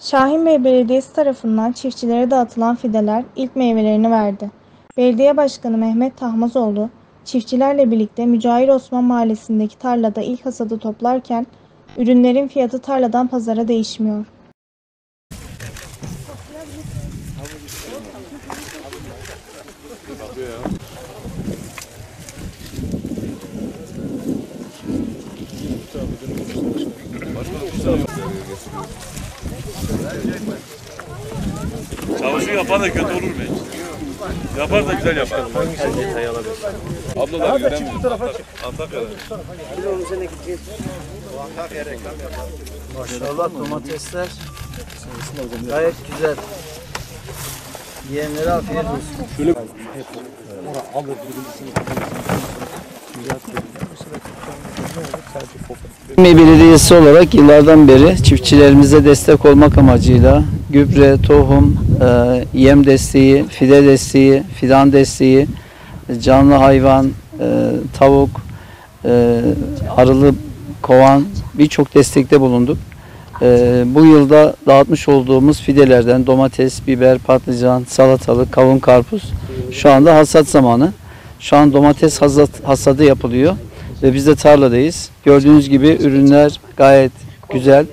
Şahinbey Belediyesi tarafından çiftçilere dağıtılan fideler ilk meyvelerini verdi. Belediye Başkanı Mehmet Tahmazoğlu, çiftçilerle birlikte Mücahir Osman Mahallesi'ndeki tarlada ilk hasadı toplarken, ürünlerin fiyatı tarladan pazara değişmiyor. Çavuşu yapan da kötü olur mu? Yapar da güzel yapar. Her detayı alabilir. Ablalar göremiyor. Antakya'da. Maşallah domatesler gayet güzel. Yiyenlere afiyet olsun. Belediyesi olarak yıllardan beri çiftçilerimize destek olmak amacıyla gübre, tohum, yem desteği, fide desteği, fidan desteği, canlı hayvan, tavuk, arılı kovan birçok destekte bulunduk. Bu yılda dağıtmış olduğumuz fidelerden domates, biber, patlıcan, salatalık, kavun, karpuz şu anda hasat zamanı. Şu an domates hasadı yapılıyor ve biz de tarladayız. Gördüğünüz gibi ürünler gayet güzel.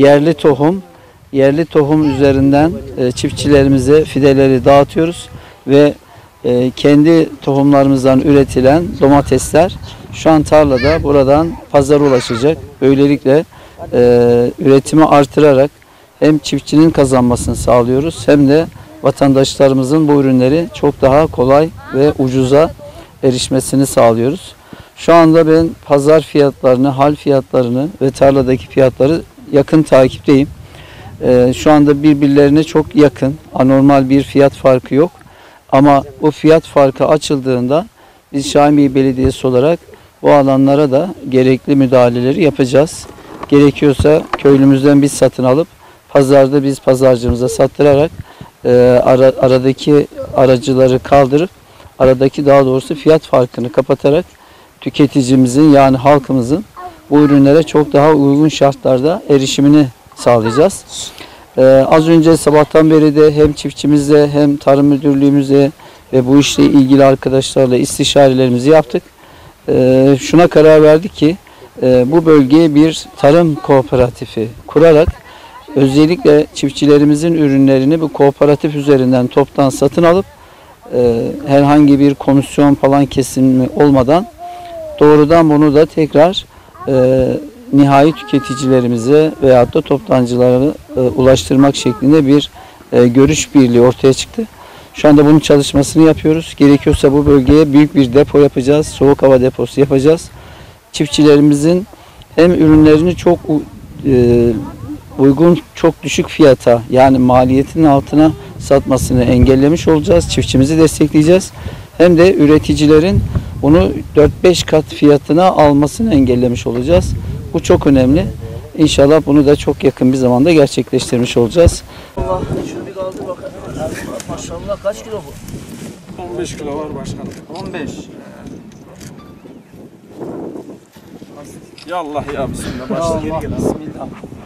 Yerli tohum üzerinden çiftçilerimize fideleri dağıtıyoruz ve kendi tohumlarımızdan üretilen domatesler şu an tarlada buradan pazara ulaşacak. Böylelikle üretimi artırarak hem çiftçinin kazanmasını sağlıyoruz hem de vatandaşlarımızın bu ürünleri çok daha kolay ve ucuza erişmesini sağlıyoruz. Şu anda ben pazar fiyatlarını, hal fiyatlarını ve tarladaki fiyatları yakın takipteyim. Şu anda birbirlerine çok yakın, anormal bir fiyat farkı yok. Ama bu fiyat farkı açıldığında biz Şahinbey Belediyesi olarak bu alanlara da gerekli müdahaleleri yapacağız. Gerekiyorsa köylümüzden biz satın alıp pazarda biz pazarcımıza sattırarak aradaki aracıları kaldırıp aradaki daha doğrusu fiyat farkını kapatarak tüketicimizin yani halkımızın bu ürünlere çok daha uygun şartlarda erişimini sağlayacağız. Az önce sabahtan beri de hem çiftçimizle hem tarım müdürlüğümüzle ve bu işle ilgili arkadaşlarla istişarelerimizi yaptık. Şuna karar verdik ki bu bölgeye bir tarım kooperatifi kurarak özellikle çiftçilerimizin ürünlerini bu kooperatif üzerinden toptan satın alıp herhangi bir komisyon falan kesimi olmadan doğrudan bunu da tekrar nihai tüketicilerimize veyahut da toptancılara ulaştırmak şeklinde bir görüş birliği ortaya çıktı. Şu anda bunun çalışmasını yapıyoruz. Gerekiyorsa bu bölgeye büyük bir depo yapacağız. Soğuk hava deposu yapacağız. Çiftçilerimizin hem ürünlerini çok uygun, çok düşük fiyata yani maliyetin altına satmasını engellemiş olacağız. Çiftçimizi destekleyeceğiz. Hem de üreticilerin bunu 4-5 kat fiyatına almasını engellemiş olacağız. Bu çok önemli. İnşallah bunu da çok yakın bir zamanda gerçekleştirmiş olacağız. Allah şunu bir kaldır bakalım. Maşallah kaç kilo bu? 15 kilo var başkanım. 15. Ya Allah ya bismillah. Başla geri gel. Bismillah.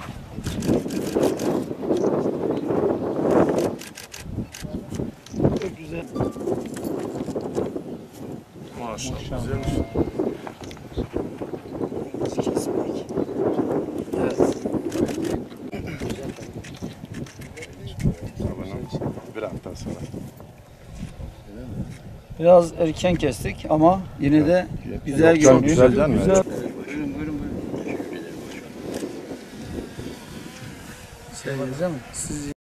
Çok güzel. Maşallah. Güzelmiş. Evet. Bir hafta sonra. Biraz erken kestik ama yine de güzel görünüyor. Güzel değil mi? Güzel. Buyurun. Siz